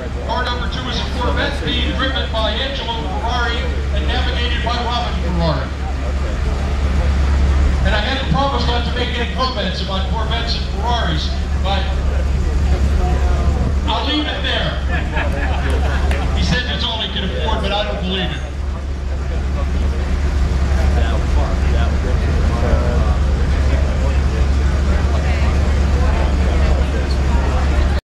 Car number 2 is a Corvette being driven by Angelo Ferrari and navigated by Robin Ferrari.